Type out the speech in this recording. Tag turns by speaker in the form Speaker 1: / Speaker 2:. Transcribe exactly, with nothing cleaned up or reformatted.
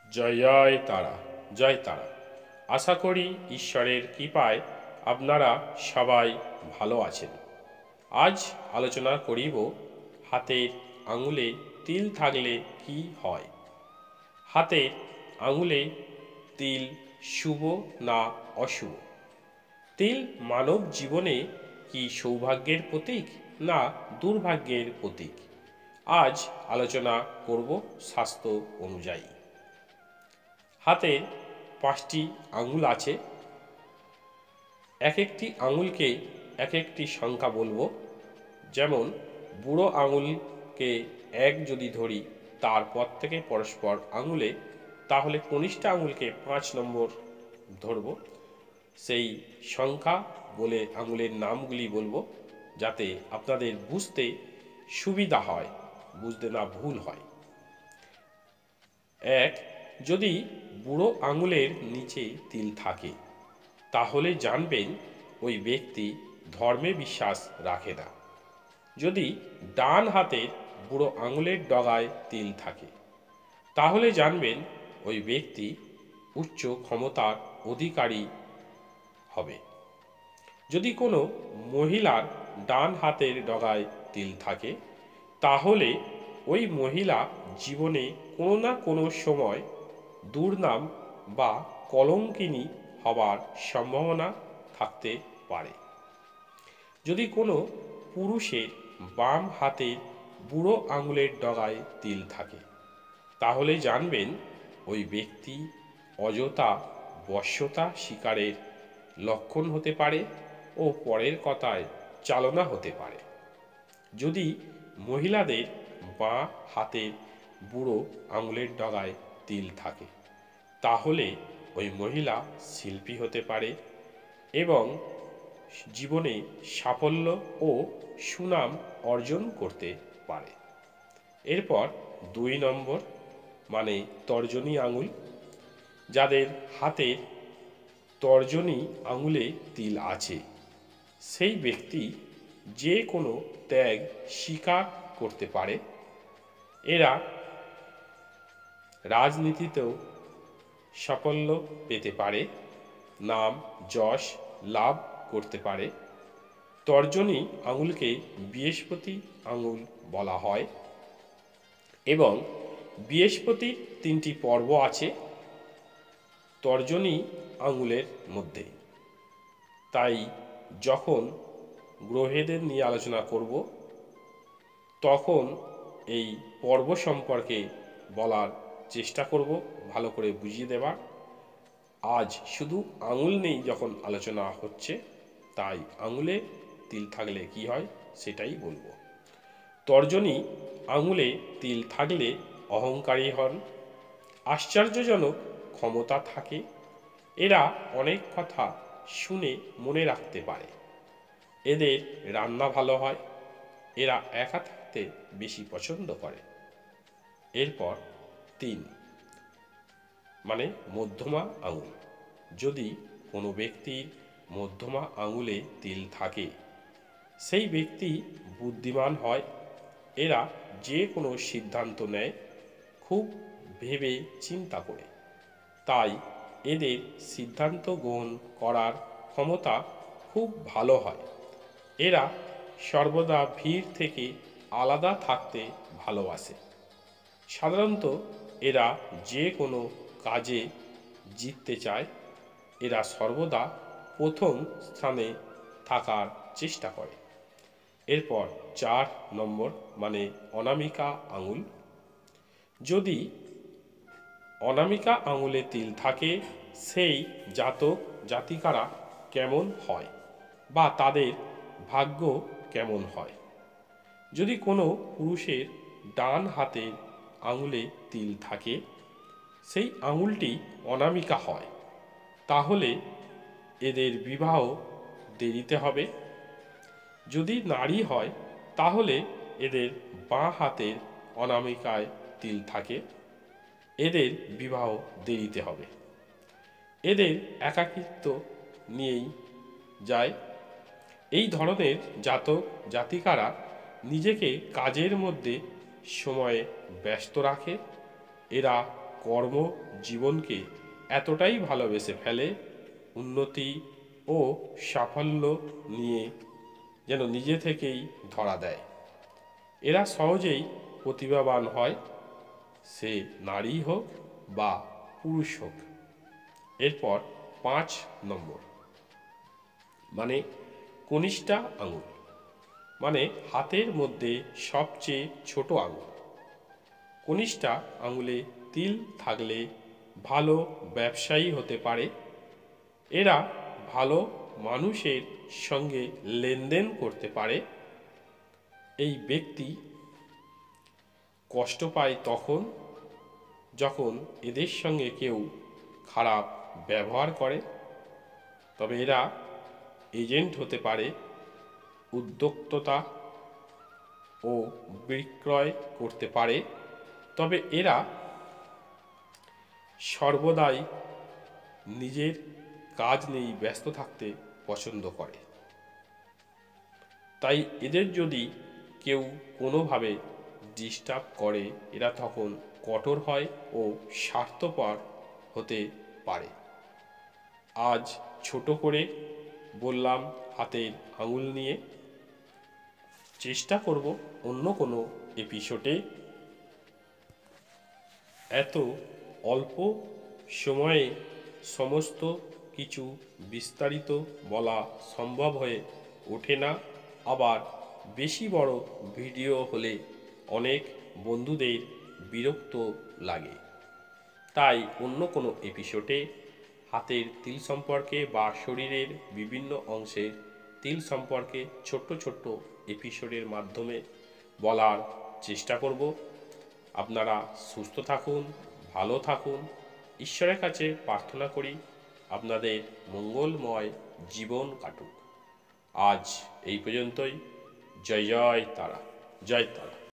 Speaker 1: জয় জয় তারা, জয় তারা। আশা করি ঈশ্বরের কৃপায় আপনারা সবাই ভালো আছেন। আজ আলোচনা করিব হাতের আঙুলে তিল থাকলে কি হয়। হাতের আঙুলে তিল শুভ না অশুভ? তিল মানব জীবনে কি সৌভাগ্যের প্রতীক না দুর্ভাগ্যের প্রতীক? আজ আলোচনা করব শাস্ত্র অনুযায়ী। হাতের পাঁচটি আঙুল আছে। এক একটি আঙুলকে এক একটি সংখ্যা বলবো। যেমন বুড়ো আঙুলকে এক যদি ধরি, তারপর থেকে পরস্পর আঙুলে, তাহলে কনিষ্ঠ আঙুলকে পাঁচ নম্বর ধরব। সেই সংখ্যা বলে আঙুলের নামগুলি বলবো, যাতে আপনাদের বুঝতে সুবিধা হয়, বুঝতে না ভুল হয়। এক, যদি বুড়ো আঙুলের নিচে তিল থাকে, তাহলে জানবেন ওই ব্যক্তি ধর্মে বিশ্বাস রাখে না। যদি ডান হাতের বুড়ো আঙুলের ডগায় তিল থাকে, তাহলে জানবেন ওই ব্যক্তি উচ্চ ক্ষমতার অধিকারী হবে। যদি কোনো মহিলার ডান হাতের ডগায় তিল থাকে, তাহলে ওই মহিলা জীবনে কোনো না কোনো সময় দুর্নাম বা কলঙ্কিনী হবার সম্ভাবনা থাকতে পারে। যদি কোনো পুরুষের বাম হাতের বুড়ো আঙুলের ডগায় তিল থাকে, তাহলে জানবেন ওই ব্যক্তি অযথা বশ্যতা শিকারের লক্ষণ হতে পারে ও পরের কথায় চালনা হতে পারে। যদি মহিলাদের বাঁ হাতের বুড়ো আঙুলের ডগায় তিল থাকে, তাহলে ওই মহিলা শিল্পী হতে পারে এবং জীবনে সাফল্য ও সুনাম অর্জন করতে পারে। এরপর দুই নম্বর মানে তর্জনী আঙুল। যাদের হাতের তর্জনী আঙুলে তিল আছে, সেই ব্যক্তি যে কোনো ত্যাগ স্বীকার করতে পারে। এরা রাজনীতিতেও সাফল্য পেতে পারে, নাম যশ লাভ করতে পারে। তর্জনী আঙুলকে বৃহস্পতি আঙুল বলা হয় এবং বৃহস্পতির তিনটি পর্ব আছে তর্জনী আঙুলের মধ্যে। তাই যখন গ্রহেদের নিয়ে আলোচনা করব, তখন এই পর্ব সম্পর্কে বলার চেষ্টা করব, ভালো করে বুঝিয়ে দেবার। আজ শুধু আঙুল নেই যখন আলোচনা হচ্ছে, তাই আঙুলে তিল থাকলে কি হয় সেটাই বলবো। তর্জনী আঙুলে তিল থাকলে অহংকারী হন, আশ্চর্যজনক ক্ষমতা থাকে। এরা অনেক কথা শুনে মনে রাখতে পারে। এদের রান্না ভালো হয়। এরা একা থাকতে বেশি পছন্দ করে। এরপর তিন মানে মধ্যমা আঙুল। যদি কোনো ব্যক্তির মধ্যমা আঙুলে তিল থাকে, সেই ব্যক্তি বুদ্ধিমান হয়। এরা যে কোনো সিদ্ধান্ত নেয় খুব ভেবে চিন্তা করে। তাই এদের সিদ্ধান্ত গ্রহণ করার ক্ষমতা খুব ভালো হয়। এরা সর্বদা ভিড় থেকে আলাদা থাকতে ভালোবাসে। সাধারণত এরা যে কোনো কাজে জিততে চায়। এরা সর্বদা প্রথম স্থানে থাকার চেষ্টা করে। এরপর চার নম্বর মানে অনামিকা আঙুল। যদি অনামিকা আঙুলে তিল থাকে, সেই জাতক জাতিকারা কেমন হয় বা তাদের ভাগ্য কেমন হয়? যদি কোনো পুরুষের ডান হাতের আঙুলে তিল থাকে, সেই আঙুলটি অনামিকা হয়, তাহলে এদের বিবাহ দেরিতে হবে। যদি নারী হয়, তাহলে এদের বাঁ হাতের অনামিকায় তিল থাকে, এদের বিবাহ দেরিতে হবে। এদের একাকিত্ব নিয়েই যায়। এই ধরনের জাতক জাতিকারা নিজেকে কাজের মধ্যে সময়ে ব্যস্ত রাখে। এরা কর্ম জীবনকে এতটাই ভালোবেসে ফেলে, উন্নতি ও সাফল্য নিয়ে যেন নিজে থেকেই ধরা দেয়। এরা সহজেই প্রতিভাবান হয়, সে নারী হোক বা পুরুষ হোক। এরপর পাঁচ নম্বর মানে কনিষ্ঠা আঙুল, মানে হাতের মধ্যে সবচেয়ে ছোট আঙুল। কনিষ্ঠা আঙুলে তিল থাকলে ভালো ব্যবসায়ী হতে পারে। এরা ভালো মানুষের সঙ্গে লেনদেন করতে পারে। এই ব্যক্তি কষ্ট পায় তখন যখন এদের সঙ্গে কেউ খারাপ ব্যবহার করে। তবে এরা এজেন্ট হতে পারে, উদ্যোক্তা ও বিক্রয় করতে পারে। তবে এরা সর্বদাই নিজের কাজ নিয়ে ব্যস্ত থাকতে পছন্দ করে। তাই এদের যদি কেউ কোনোভাবে ডিস্টার্ব করে, এরা তখন কঠোর হয় ও স্বার্থপর হতে পারে। আজ ছোট করে বললাম হাতের আঙুল নিয়ে। চেষ্টা করব অন্য কোনো এপিসোডে এত অল্প সময়ে সমস্ত কিছু বিস্তারিত বলা সম্ভব হয়ে ওঠে না। আবার বেশি বড় ভিডিও হলে অনেক বন্ধুদের বিরক্ত লাগে। তাই অন্য কোনো এপিসোডে হাতের তিল সম্পর্কে বা শরীরের বিভিন্ন অংশের তিল সম্পর্কে ছোট্ট ছোট্ট এপিসোডের মাধ্যমে বলার চেষ্টা করব। আপনারা সুস্থ থাকুন, ভালো থাকুন। ঈশ্বরের কাছে প্রার্থনা করি আপনাদের মঙ্গলময় জীবন কাটুক। আজ এই পর্যন্তই। জয় জয় তারা, জয় তারা।